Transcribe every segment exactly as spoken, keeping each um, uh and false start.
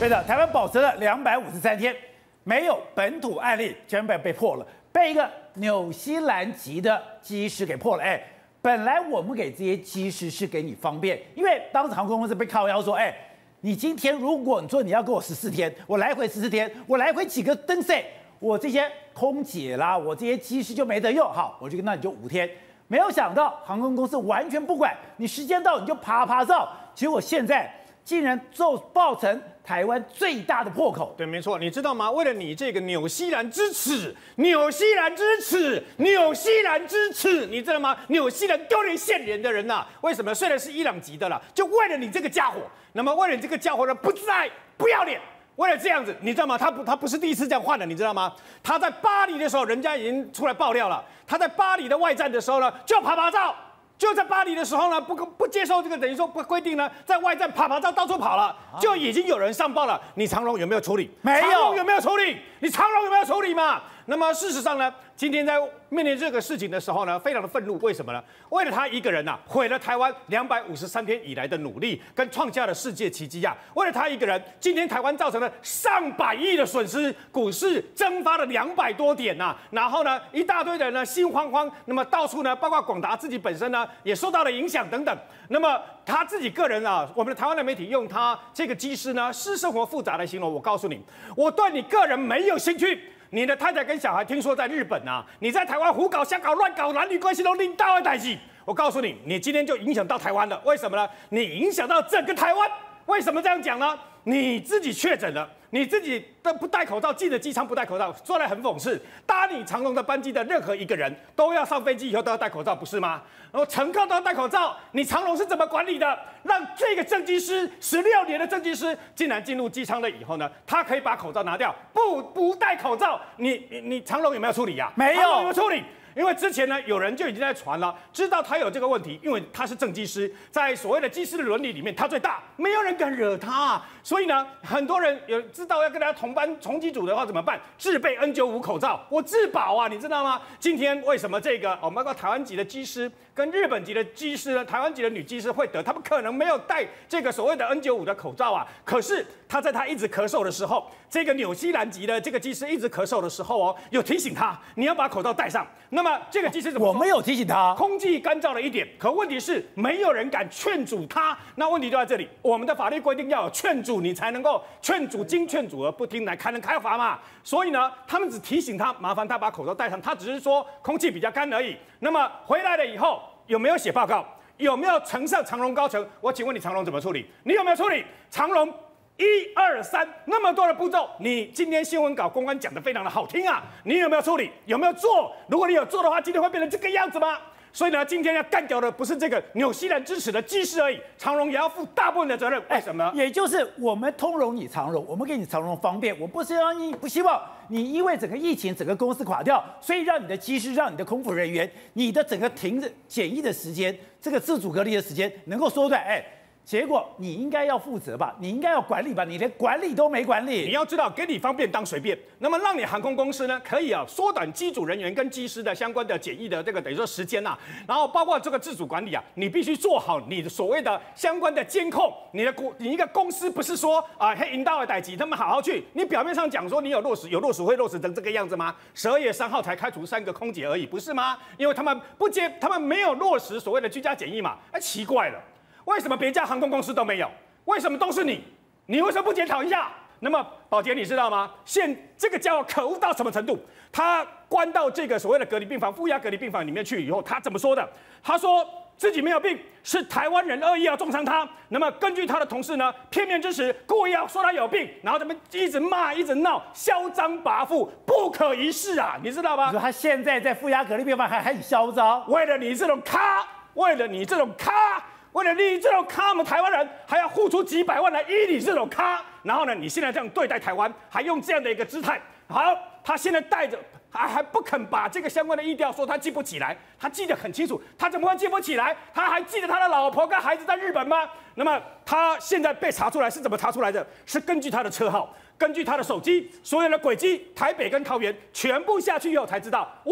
对的，台湾保持了两百五十三天，没有本土案例，全被被破了，被一个纽西兰籍的机师给破了。哎，本来我们给这些机师是给你方便，因为当时航空公司被靠腰说，哎，你今天如果你说你要给我十四天，我来回十四天，我来回几个登赛，我这些空姐啦，我这些机师就没得用，好，我就那你就五天。没有想到航空公司完全不管，你时间到你就啪啪照，结果现在竟然就爆成台湾最大的破口。 对，没错，你知道吗？为了你这个纽西兰之耻，纽西兰之耻，纽西兰之耻，你知道吗？纽西兰丢人现眼的人呐、啊，为什么？虽然是伊朗籍的啦，就为了你这个家伙，那么为了你这个家伙呢，不自爱，不要脸。为了这样子，你知道吗？他不，他不是第一次这样换的，你知道吗？他在巴黎的时候，人家已经出来爆料了。他在巴黎的外站的时候呢，就啪啪照。就在巴黎的时候呢，不不接受这个等于说不规定呢，在外站啪啪照到处跑了，就已经有人上报了。你长荣有没有处理？ 没有。 长荣有没有处理？你长荣有没有处理嘛？那么事实上呢，今天在面临这个事情的时候呢，非常的愤怒。为什么呢？为了他一个人呐、啊，毁了台湾两百五十三天以来的努力，跟创下了世界奇迹啊！为了他一个人，今天台湾造成了上百亿的损失，股市蒸发了两百多点呐、啊。然后呢，一大堆人呢心慌慌，那么到处呢，包括广达自己本身呢也受到了影响等等。那么他自己个人啊，我们的台湾的媒体用他这个机师呢私生活复杂来形容。我告诉你，我对你个人没有兴趣。你的太太跟小孩听说在日本啊，你在台湾胡搞瞎搞乱搞，男女关系都拎到代际。我告诉你，你今天就影响到台湾了。为什么呢？你影响到整个台湾。为什么这样讲呢？你自己确诊了，你自己都不戴口罩，进了机舱不戴口罩，说来很讽刺。搭你长荣的班机的任何一个人都要上飞机以后都要戴口罩，不是吗？然后乘客都要戴口罩，你长荣是怎么管理的？让这个正机师十六年的正机师，竟然进入机舱了以后呢，他可以把口罩拿掉，不不戴口罩，你你你长荣有没有处理呀、啊？ 没有， 有没有处理？因为之前呢，有人就已经在传了，知道他有这个问题，因为他是正机师，在所谓的机师的伦理里面，他最大，没有人敢惹他，所以呢，很多人有知道要跟他同班同机组的话怎么办？自备 N 九十五 口罩，我自保啊，你知道吗？今天为什么这个我们包括台湾籍的机师跟日本籍的机师呢？台湾籍的女机师会得，他们可能没有戴这个所谓的 N 九十五 的口罩啊，可是他在他一直咳嗽的时候，这个纽西兰籍的这个机师一直咳嗽的时候哦，有提醒他你要把口罩戴上。那么这个机师怎么说？ 我没有提醒他， 空气干燥了一点，可问题是没有人敢劝阻他。那问题就在这里，我们的法律规定要有劝阻，你才能够劝阻，经劝阻而不听，来才能开罚嘛。所以呢，他们只提醒他，麻烦他把口罩戴上，他只是说空气比较干而已。那么回来了以后有没有写报告？有没有呈上长荣高层？我请问你长荣怎么处理？你有没有处理？长荣一二三，那么多的步骤，你今天新闻稿公关讲得非常的好听啊，你有没有处理？有没有做？如果你有做的话，今天会变成这个样子吗？所以呢，今天要干掉的不是这个纽西兰支持的机师而已，长荣也要负大部分的责任。为什么？ 也就是我们通融你长荣，我们给你长荣方便，我不希望你不希望你因为整个疫情整个公司垮掉，所以让你的机师、让你的空服人员、你的整个停的检疫的时间、这个自主隔离的时间能够缩短。哎。结果你应该要负责吧，你应该要管理吧，你连管理都没管理。 你要知道，给你方便当随便，那么让你航空公司呢可以啊缩短机组人员跟机师的相关的检疫的这个等于说时间呐、啊，然后包括这个自主管理啊，你必须做好你的所谓的相关的监控。你的公你一个公司不是说啊黑引导的代级，他们好好去，你表面上讲说你有落实，有落实会落实成这个样子吗？十二月三号才开除三个空姐而已，不是吗？因为他们不接，他们没有落实所谓的居家检疫嘛，哎，奇怪了。为什么别家航空公司都没有？为什么都是你？你为什么不检讨一下？那么宝洁你知道吗？现这个家伙可恶到什么程度？他关到这个所谓的隔离病房、负压隔离病房里面去以后，他怎么说的？他说自己没有病，是台湾人恶意要重伤他。那么根据他的同事呢，片面支持，故意要说他有病，然后他们一直骂，一直闹，嚣张跋扈，不可一世啊！你知道吗？ 你说他现在在负压隔离病房还还很嚣张， 为了你这种咖，为了你这种咖。为了你这种咖，我们台湾人还要付出几百万来依你这种咖，然后呢，你现在这样对待台湾，还用这样的一个姿态，好，他现在带着还还不肯把这个相关的疫调说他记不起来，他记得很清楚，他怎么会记不起来？他还记得他的老婆跟孩子在日本吗？那么他现在被查出来是怎么查出来的？是根据他的车号，根据他的手机所有的轨迹，台北跟桃园全部下去以后才知道，哇！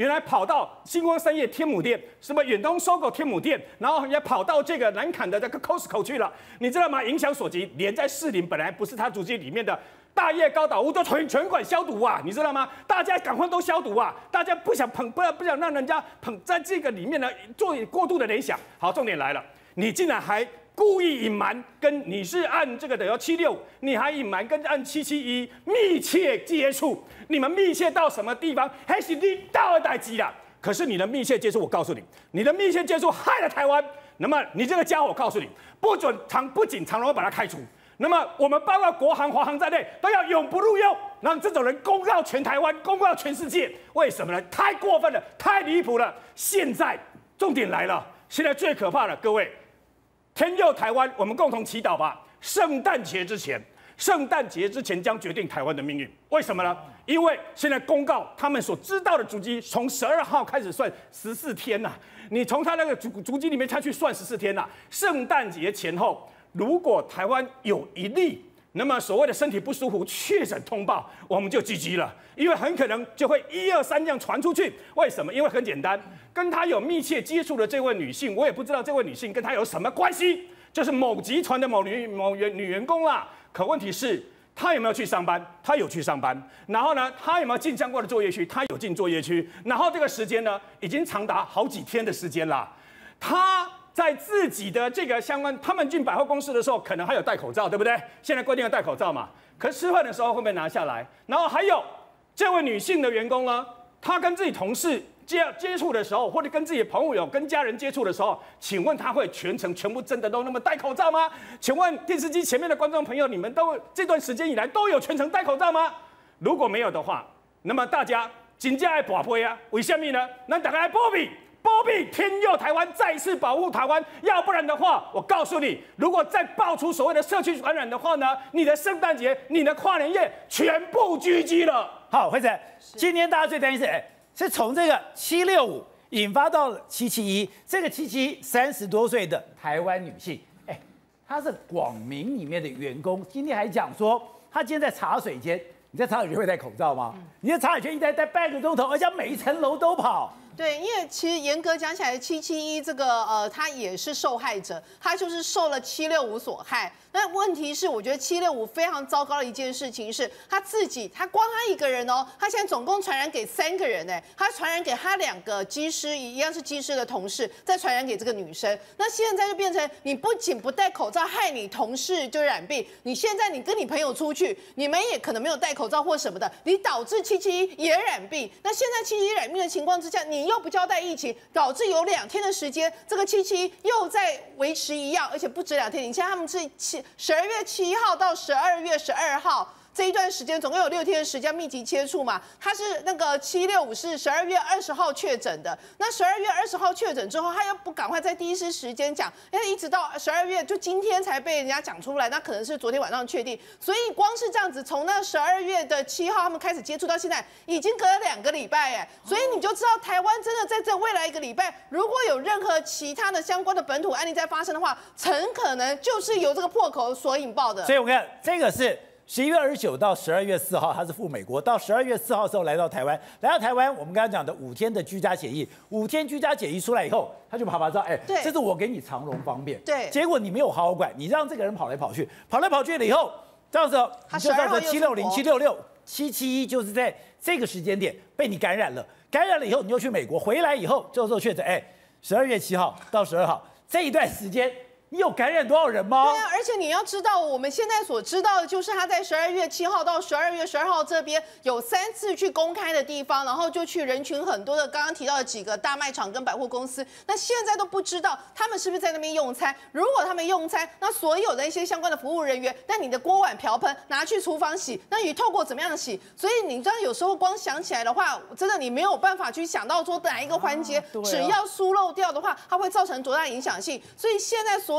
原来跑到星光三业天母店，什么远东收购天母店，然后也跑到这个南坎的这个 Costco 去了，你知道吗？影响所及，连在士林本来不是他足迹里面的大业高岛屋都全全馆消毒啊，你知道吗？大家赶快都消毒啊！大家不想捧，不要不想让人家捧在这个里面呢做过度的联想。好，重点来了，你竟然还故意隐瞒，跟你是按这个的七六五，你还隐瞒跟按七七一密切接触，你们密切到什么地方？还是你到的代机啦？可是你的密切接触，我告诉你，你的密切接触害了台湾。那么你这个家伙，我告诉你，不准长不仅长荣要把他开除，那么我们包括国航、华航在内都要永不录用，让这种人公告全台湾，公告全世界。为什么呢？太过分了，太离谱了。现在重点来了，现在最可怕的，各位。天佑台湾，我们共同祈祷吧。圣诞节之前，圣诞节之前将决定台湾的命运。为什么呢？因为现在公告他们所知道的足迹，从十二号开始算十四天呐、啊。你从他那个足足迹里面下去算十四天呐、啊。圣诞节前后，如果台湾有一例，那么所谓的身体不舒服确诊通报，我们就 G G 了，因为很可能就会一二三这样传出去。为什么？因为很简单。跟他有密切接触的这位女性，我也不知道这位女性跟他有什么关系，就是某集团的某女某员女员工啦。可问题是，她有没有去上班？她有去上班。然后呢，她有没有进相关的作业区？她有进作业区。然后这个时间呢，已经长达好几天的时间啦。她在自己的这个相关，他们进百货公司的时候，可能还有戴口罩，对不对？现在规定要戴口罩嘛。可是吃饭的时候会不会拿下来？然后还有这位女性的员工呢，她跟自己同事。接接触的时候，或者跟自己的朋友、跟家人接触的时候，请问他会全程全部真的都那么戴口罩吗？请问电视机前面的观众朋友，你们都这段时间以来都有全程戴口罩吗？如果没有的话，那么大家真正爱跋杯啊？为什么呢？那大家来保庇，保庇天佑台湾，再次保护台湾。要不然的话，我告诉你，如果再爆出所谓的社区传染的话呢，你的圣诞节、你的跨年夜全部狙击了。 好，辉子，今天大家最担心是哎。是从这个七六五引发到了七七一，这个七七一三十多岁的台湾女性，哎，她是广明里面的员工，今天还讲说，她今天在茶水间，你在茶水间会戴口罩吗？嗯、你在茶水间一待待半个钟头，而且每一层楼都跑。 对，因为其实严格讲起来，七七一这个呃，他也是受害者，他就是受了七六五所害。那问题是，我觉得七六五非常糟糕的一件事情是，他自己，他光他一个人哦，他现在总共传染给三个人哎，他传染给他两个机师，一样是机师的同事，再传染给这个女生。那现在就变成，你不仅不戴口罩，害你同事就染病，你现在你跟你朋友出去，你们也可能没有戴口罩或什么的，你导致七七一也染病。那现在七七一染病的情况之下，你又不交代疫情，导致有两天的时间，这个七七一又在维持一样，而且不止两天。你像他们是七十二月七号到十二月十二号。这一段时间总共有六天的时间密集接触嘛，他是那个七六五是十二月二十号确诊的，那十二月二十号确诊之后，他又不赶快在第一时时间讲，因为一直到十二月就今天才被人家讲出来，那可能是昨天晚上确定，所以光是这样子，从那十二月的七号他们开始接触到现在，已经隔了两个礼拜哎，所以你就知道台湾真的在这未来一个礼拜，如果有任何其他的相关的本土案例在发生的话，很可能就是由这个破口所引爆的。 所以我看这个是。十一月二十九到十二月四号，他是赴美国。到十二月四号的时候来到台湾，来到台湾，我们刚刚讲的五天的居家检疫，五天居家检疫出来以后，他就跑跑照，哎，这是我给你长荣方便。 对， 结果你没有好好管，你让这个人跑来跑去，跑来跑去了以后，这样子你就到了七六零、七六六、七七一，就是在这个时间点被你感染了。感染了以后，你又去美国，回来以后就做确诊，哎，十二月七号到十二号这一段时间。你有感染多少人吗？ 对啊，而且你要知道，我们现在所知道的就是他在十二月七号到十二月十二号这边有三次去公开的地方，然后就去人群很多的刚刚提到的几个大卖场跟百货公司。那现在都不知道他们是不是在那边用餐。如果他们用餐，那所有的一些相关的服务人员，那你的锅碗瓢盆拿去厨房洗，那你透过怎么样洗？所以你知道有时候光想起来的话，真的你没有办法去想到说哪一个环节，啊啊、只要疏漏掉的话，它会造成多大影响性。所以现在所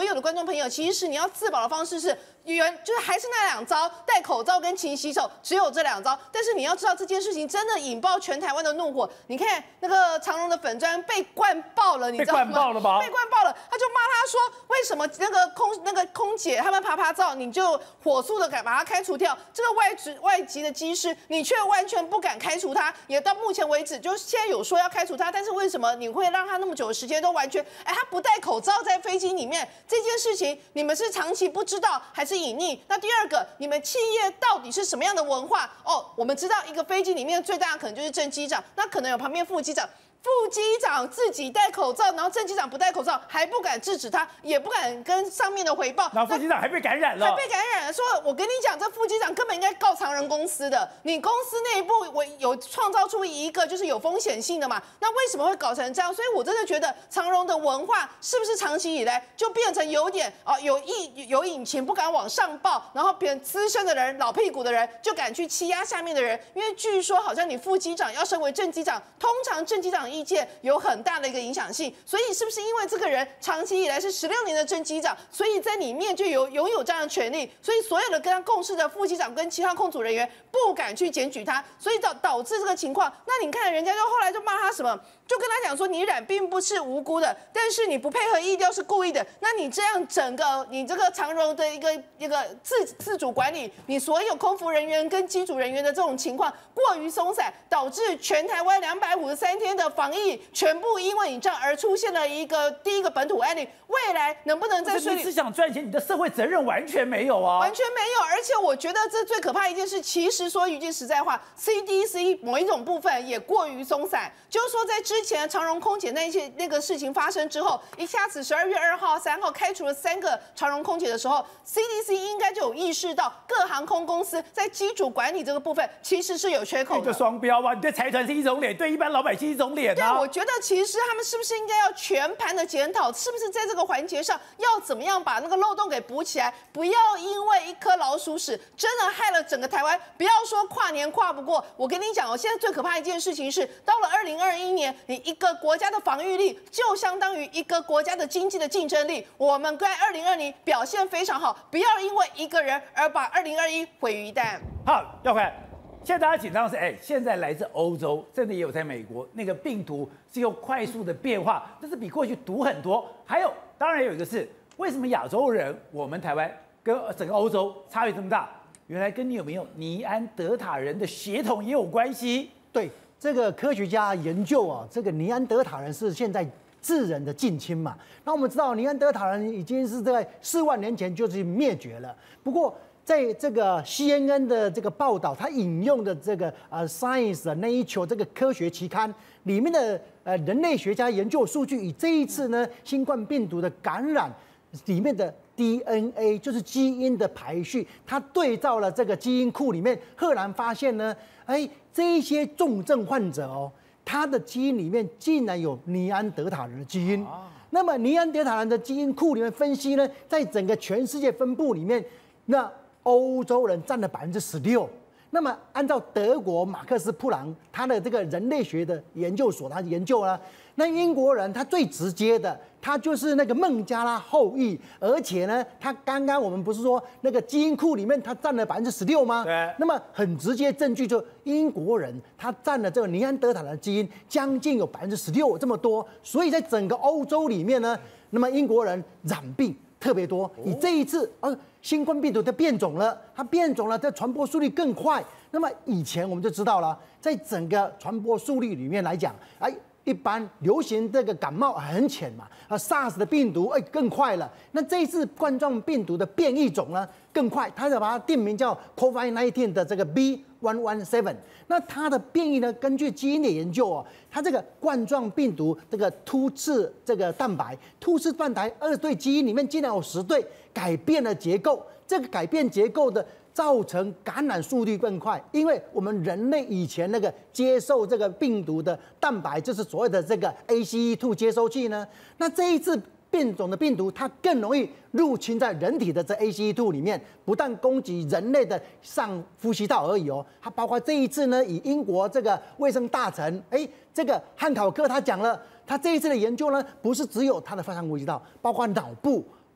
所有的观众朋友，其实你要自保的方式是原就是还是那两招，戴口罩跟勤洗手，只有这两招。但是你要知道这件事情真的引爆全台湾的怒火。你看那个长荣的粉专被灌爆了，你知道吗？ 被灌爆了吧？ 被灌爆了，他就骂他说，为什么那个空那个空姐他们爬爬照，你就火速的敢把他开除掉？这个外籍外籍的机师，你却完全不敢开除他，也到目前为止，就现在有说要开除他，但是为什么你会让他那么久的时间都完全，哎，他不戴口罩在飞机里面这件事情，你们是长期不知道还是隐匿？那第二个，你们企业到底是什么样的文化？哦，我们知道一个飞机里面最大的可能就是正机长，那可能有旁边副机长。副机长自己戴口罩，然后正机长不戴口罩，还不敢制止他，也不敢跟上面的回报。 然后副机长还被感染了， 还被感染了。说，我跟你讲，这副机长根本应该告长荣公司的。你公司内部我有创造出一个就是有风险性的嘛？那为什么会搞成这样？所以我真的觉得长荣的文化是不是长期以来就变成有点啊、呃、有意有隐情，不敢往上报，然后别人资深的人、老屁股的人就敢去欺压下面的人？因为据说好像你副机长要升为正机长，通常正机长意见有很大的一个影响性，所以是不是因为这个人长期以来是十六年的正机长，所以在里面就有拥有这样的权利，所以所有的跟他共事的副机长跟其他空组人员不敢去检举他，所以导导致这个情况。那你看人家就后来就骂他什么，就跟他讲说你染病不是无辜的，但是你不配合疫调是故意的。那你这样整个你这个长荣的一个一个自自主管理，你所有空服人员跟机组人员的这种情况过于松散，导致全台湾两百五十三天的防疫全部因为你这样而出现了一个第一个本土案例。未来能不能在水里？ 你只想赚钱，你的社会责任完全没有啊， 完全没有。而且我觉得这最可怕的一件事，其实说一句实在话 ，C D C 某一种部分也过于松散。就是说，在之前长荣空姐那一些那个事情发生之后，一下子十二月二号、三号开除了三个长荣空姐的时候 ，C D C 应该就有意识到各航空公司在机组管理这个部分其实是有缺口的。 一个双标吧，你对财团是一种脸，对一般老百姓一种脸啊。 对，我觉得其实他们是不是应该要全盘的检讨，是不是在这个环节上要怎么样把那个漏洞给补起来，不要因为一颗老鼠屎真的害了整个台湾。不要说跨年跨不过，我跟你讲哦，现在最可怕的一件事情是，到了二零二一年，你一个国家的防御力就相当于一个国家的经济的竞争力。我们在二零二零表现非常好，不要因为一个人而把二零二一毁于一旦。 好，耀辉。现在大家紧张的是，哎，现在来自欧洲，甚至也有在美国，那个病毒是又快速的变化，但是比过去毒很多。还有，当然有一个是，为什么亚洲人，我们台湾跟整个欧洲差别这么大？原来跟你有没有尼安德塔人的血统也有关系。 对，这个科学家研究啊，这个尼安德塔人是现在智人的近亲嘛。那我们知道，尼安德塔人已经是在四万年前就是灭绝了。不过，在这个 C N N 的这个报道，他引用的这个呃 Science Nature 这个科学期刊里面的呃人类学家研究数据，以这一次呢新冠病毒的感染里面的 D N A 就是基因的排序，他对照了这个基因库里面，赫然发现呢，哎，这一些重症患者哦，他的基因里面竟然有尼安德塔人的基因。那么尼安德塔人的基因库里面分析呢，在整个全世界分布里面，那欧洲人占了百分之十六。那么按照德国马克思普朗他的这个人类学的研究所，他研究呢，那英国人他最直接的，他就是那个孟加拉后裔，而且呢，他刚刚我们不是说那个基因库里面他占了百分之十六吗？ 对。 那么很直接证据就英国人他占了这个尼安德塔人的基因将近有百分之十六这么多，所以在整个欧洲里面呢，那么英国人染病特别多。以这一次呃新冠病毒它变种了，它变种了，它传播速率更快。那么以前我们就知道了，在整个传播速率里面来讲，哎，一般流行这个感冒很浅嘛，啊 SARS 的病毒哎更快了。那这一次冠状病毒的变异种呢更快，它就把它定名叫 COVID 十九 的这个 B 一一七。那它的变异呢，根据基因的研究哦，它这个冠状病毒这个突刺这个蛋白，突刺蛋白二对基因里面竟然有十对改变了结构，这个改变结构的造成感染速率更快，因为我们人类以前那个接受这个病毒的蛋白就是所谓的这个 A C E 二 接收器呢，那这一次变种的病毒它更容易入侵在人体的这 A C E 二 里面，不但攻击人类的上呼吸道而已哦，它包括这一次呢，以英国这个卫生大臣哎这个汉考克他讲了，他这一次的研究呢，不是只有他的上呼吸道，包括脑部。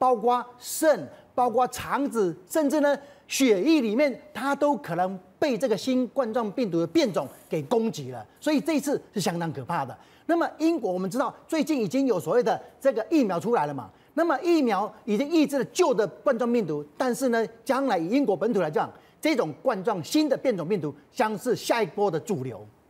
包括肾、包括肠子，甚至呢血液里面，它都可能被这个新冠状病毒的变种给攻击了。所以这一次是相当可怕的。那么英国我们知道最近已经有所谓的这个疫苗出来了嘛？那么疫苗已经抑制了旧的冠状病毒，但是呢，将来以英国本土来讲，这种冠状新的变种病毒将是下一波的主流。